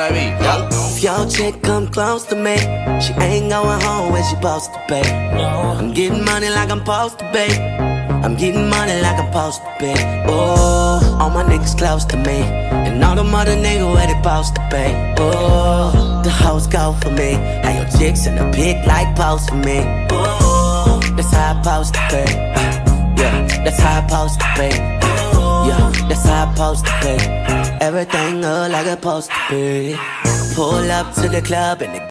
baby. If your chick come close to me, she ain't going home when she supposed to be. I'm getting money like I'm supposed to be. I'm getting money like I'm supposed to be. Oh, all my niggas close to me, and all them other niggas where they supposed to be. Oh, the hoes go for me. How your chicks in the pic like pose for me. Oh, that's how I supposed to be. Yeah, that's how I supposed to be. Yeah, that's how I supposed to be. Everything look like it's supposed to be. Pull up to the club and the